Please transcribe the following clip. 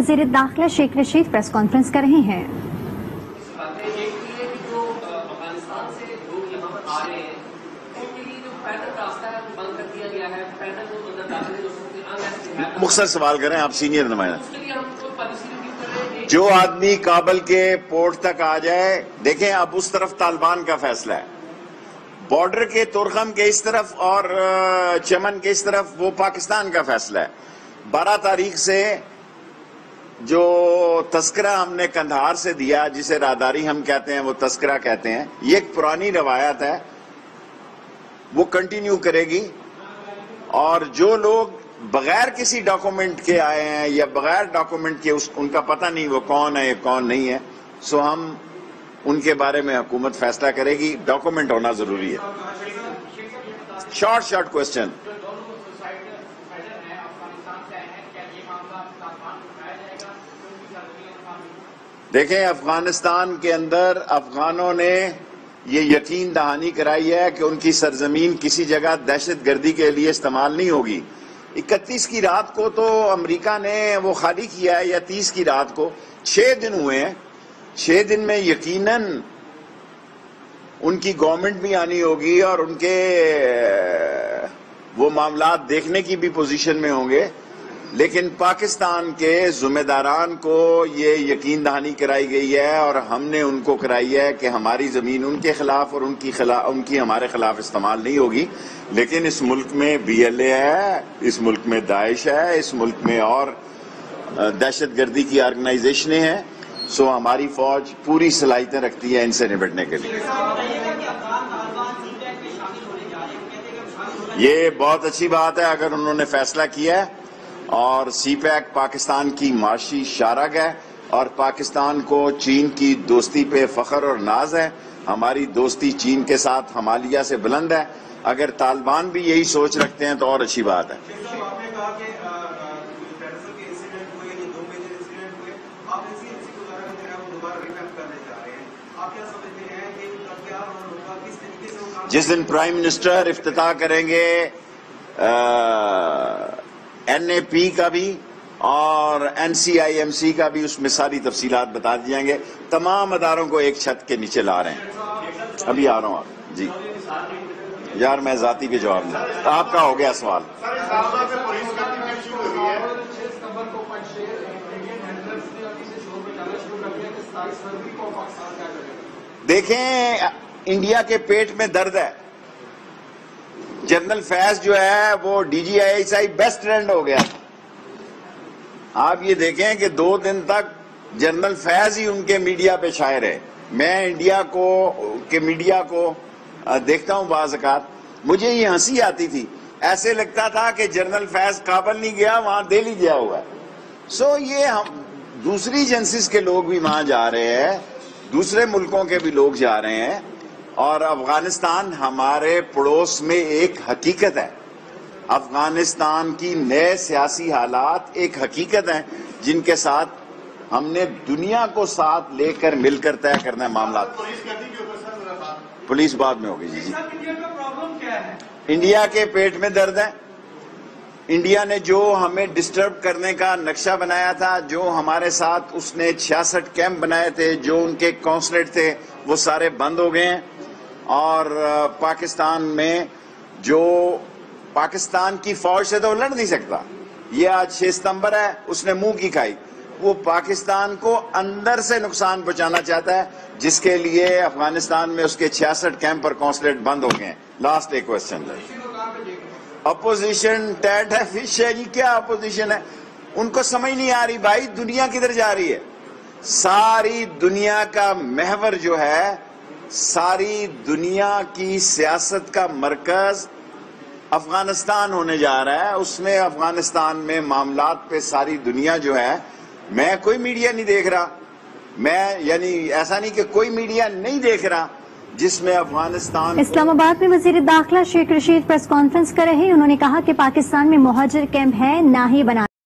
वज़ीर दाखिला Sheikh Rashid press conference कर रहे हैं। मुख्तसर सवाल करें, आप सीनियर नुमाइंदा। जो आदमी काबल के पोर्ट तक आ जाए, देखें अब उस तरफ तालिबान का फैसला है, बॉर्डर के तुरखम के इस तरफ और चमन के इस तरफ वो पाकिस्तान का फैसला है। 12 तारीख से जो तस्करा हमने कंधार से दिया, जिसे रादारी हम कहते हैं, वो तस्करा कहते हैं, ये एक पुरानी रवायत है, वो कंटिन्यू करेगी। और जो लोग बगैर किसी डॉक्यूमेंट के आए हैं या बगैर डॉक्यूमेंट के उनका पता नहीं वो कौन है कौन नहीं है, सो हम उनके बारे में हुकूमत फैसला करेगी। डॉक्यूमेंट होना जरूरी है। Short question. देखें, अफगानिस्तान के अंदर अफगानों ने ये यकीन दहानी कराई है कि उनकी सरजमीन किसी जगह दहशत गर्दी के लिए इस्तेमाल नहीं होगी। 31 की रात को तो अमेरिका ने वो खाली किया है, या 30 की रात को 6 दिन हुए हैं। 6 दिन में यकीनन उनकी गवर्नमेंट भी आनी होगी और उनके वो मामला देखने की भी पोजीशन में होंगे। लेकिन पाकिस्तान के जिम्मेदारान को ये यकीन दहानी कराई गई है और हमने उनको कराई है कि हमारी जमीन उनके खिलाफ और उनकी हमारे खिलाफ इस्तेमाल नहीं होगी। लेकिन इस मुल्क में BLA है, इस मुल्क में दाइश है, इस मुल्क में और दहशत गर्दी की ऑर्गेनाइजेशनें हैं। सो हमारी फौज पूरी सलाहियतें रखती है इनसे निपटने के लिए। ये बहुत अच्छी बात है अगर उन्होंने फैसला किया है। और CPEC पाकिस्तान की माशी शारग है और पाकिस्तान को चीन की दोस्ती पे फख्र और नाज है। हमारी दोस्ती चीन के साथ हिमालय से बुलंद है। अगर तालिबान भी यही सोच रखते हैं तो और अच्छी बात है। जिस दिन प्राइम मिनिस्टर इफ्तिताह करेंगे NAP का भी और NCIMC का भी, उसमें सारी तफसीलात बता दी जाएंगे। तमाम अदारों को एक छत के नीचे ला रहे हैं। अभी आ रहा हूँ आप जी। यार मैं जाती के जवाब नहीं, आपका हो गया सवाल। देखें, इंडिया के पेट में दर्द है। जनरल फैज जो है वो DGISI बेस्ट फ्रेंड हो गया। आप ये देखें कि 2 दिन तक जनरल फैज ही उनके मीडिया पे छाए रहे। मैं इंडिया के मीडिया को देखता हूं बाज़-औक़ात, मुझे ये हंसी आती थी। ऐसे लगता था कि जनरल फैज काबल नहीं गया, वहां दिल्ली गया हुआ है। सो ये हम दूसरी एजेंसीज के लोग भी वहां जा रहे हैं, दूसरे मुल्कों के भी लोग जा रहे हैं। और अफगानिस्तान हमारे पड़ोस में एक हकीकत है। अफगानिस्तान की नए सियासी हालात एक हकीकत है जिनके साथ हमने दुनिया को साथ लेकर मिलकर तय करना है मामला। पुलिस बाद में होगी जी। इंडिया के पेट में दर्द है। इंडिया ने जो हमें डिस्टर्ब करने का नक्शा बनाया था, जो हमारे साथ उसने 66 कैंप बनाए थे, जो उनके कॉन्सुलेट थे, वो सारे बंद हो गए हैं। और पाकिस्तान में जो पाकिस्तान की फौज से तो लड़ नहीं सकता। ये आज 6 सितंबर है, उसने मुंह की खाई। वो पाकिस्तान को अंदर से नुकसान पहुंचाना चाहता है, जिसके लिए अफगानिस्तान में उसके 66 कैंप और कॉन्सुलेट बंद हो गए हैं। लास्ट एक क्वेश्चन। अपोजिशन टैट है, फिश है जी। क्या अपोजिशन है? उनको समझ नहीं आ रही भाई दुनिया किधर जा रही है। सारी दुनिया का महवर जो है, सारी दुनिया की सियासत का मरकज अफगानिस्तान होने जा रहा है। उसमें अफगानिस्तान में मामलात पे सारी दुनिया जो है, मैं कोई मीडिया नहीं देख रहा, मैं यानी ऐसा नहीं कि कोई मीडिया नहीं देख रहा जिसमें अफगानिस्तान। इस्लामाबाद में वज़ीर दाखिला शेख रशीद प्रेस कॉन्फ्रेंस कर रहे हैं। उन्होंने कहा कि पाकिस्तान में मुहाजिर कैंप है, ना ही बना